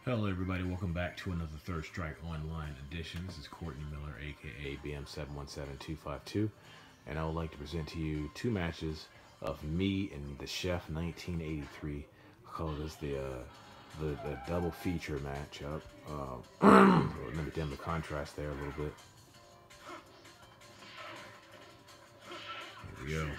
Hello everybody, welcome back to another Third Strike Online edition. This is Courtney Miller, aka BM717252, and I would like to present to you two matches of me and the Chef 1983. I call this the double feature matchup. Let me dim the contrast there a little bit. Here we go.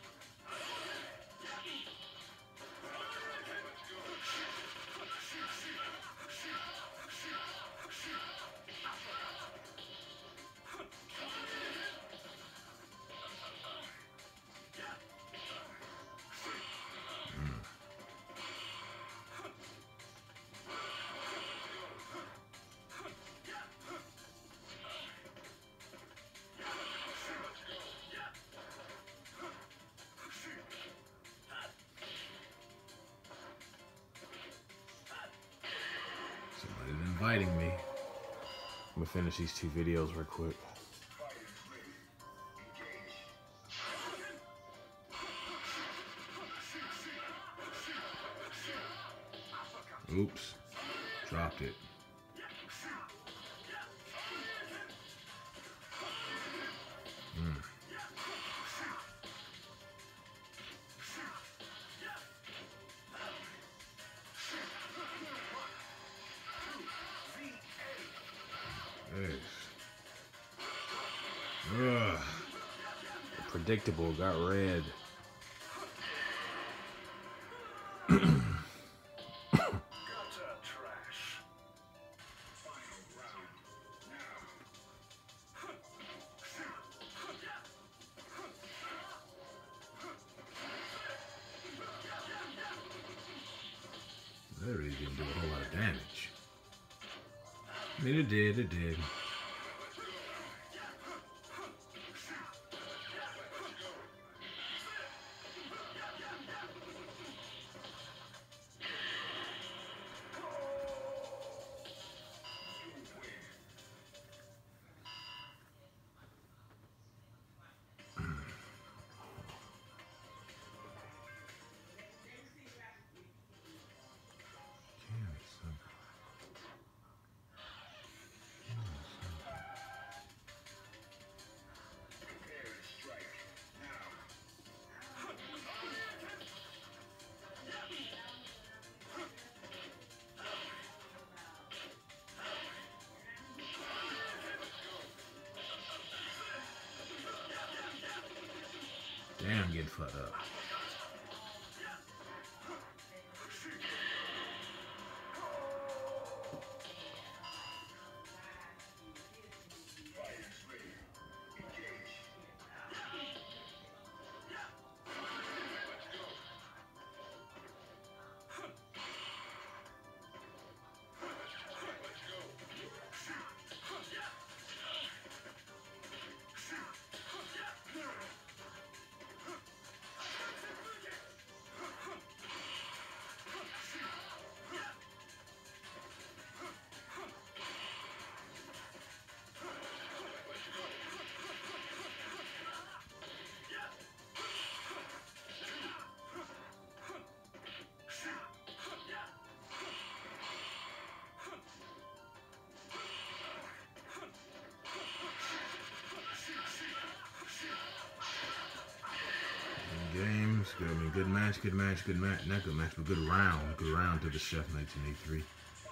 Somebody's inviting me. I'm gonna finish these two videos real quick. Oops, dropped it. Ugh. Predictable, got red. That really didn't do a whole lot of damage. I mean, it did. Damn, getting fucked up. Games, good. I mean, good match. Not good match, but good round to the Chef 1983.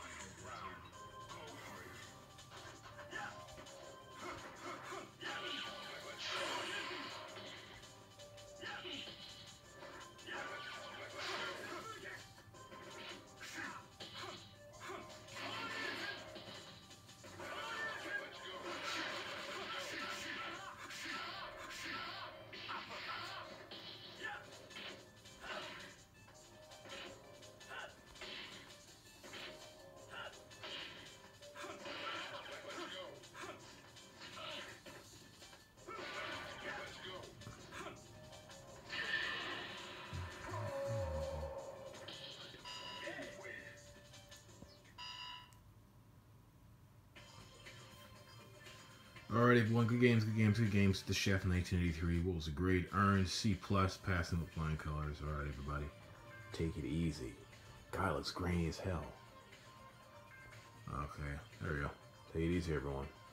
Alright, everyone, good games. The Chef 1983. What was a grade? Earned C+, passing with flying colors. Alright, everybody, take it easy. God looks grainy as hell. Okay, there we go. Take it easy, everyone.